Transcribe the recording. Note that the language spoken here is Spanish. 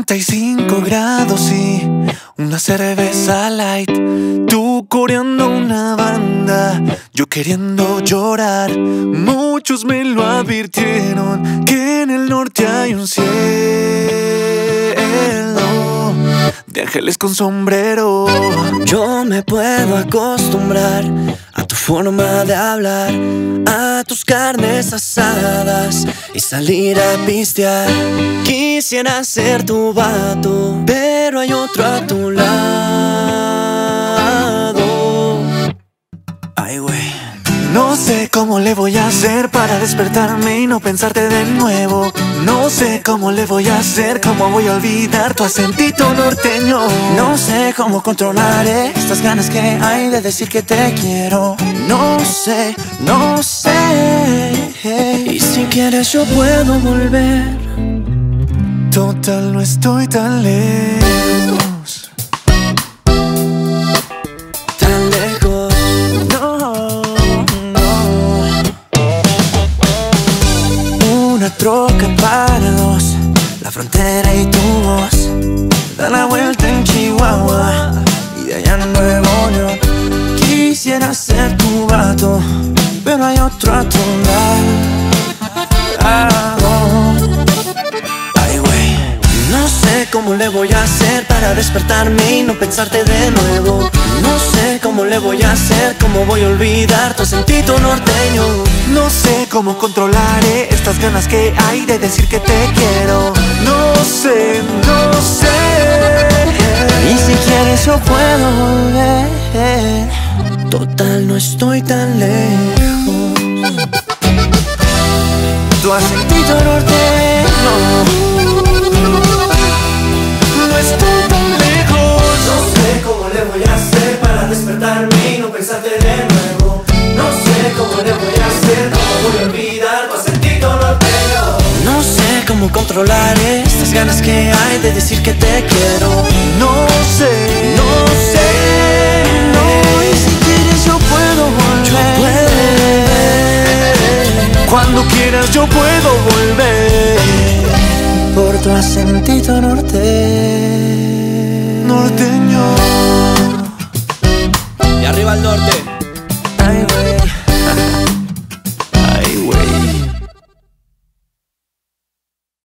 45 grados y una cerveza light. Tú coreando una banda, yo queriendo llorar. Muchos me lo advirtieron, que en el norte hay un cielo de ángeles con sombrero. Yo me puedo acostumbrar a tu forma de hablar, a tus carnes asadas y salir a pistear. Quisiera ser tu vato, pero hay otro a tu lado. Ay, güey. No sé cómo le voy a hacer para despertarme y no pensarte de nuevo. No sé cómo le voy a hacer, cómo voy a olvidar tu acentito norteño. No sé cómo controlar estas ganas que hay de decir que te quiero. No sé, no sé. Y si quieres yo puedo volver. Total, no estoy tan lejos. Tan lejos. Una troca para dos, la frontera y tu voz. Da la vuelta en Chihuahua y de allá en Nuevo León. Quisiera ser tu vato, pero hay otro a tu lado. Ay, güey. No sé cómo le voy a hacer para despertarme y no pensarte de nuevo. No sé cómo le voy a hacer, cómo voy a olvidar tu acentito norteño. No sé cómo controlaré estas ganas que hay de decir que te quiero. No sé, no sé. Y si quieres yo puedo volver. Total, no estoy tan lejos. Tu acentito norteño. No estoy tan lejos. No sé cómo le voy a hacer para despertarme y no pensarte de nuevo. No sé cómo le voy a hacer, cómo voy a olvidar tu acentito norteño. No sé cómo controlar estas ganas que hay de decir que te quiero. No sé, No sé. no, y si quieres yo puedo volver. Cuando quieras yo puedo volver. Por tu acentito norteño. Norteño. Y arriba el norte.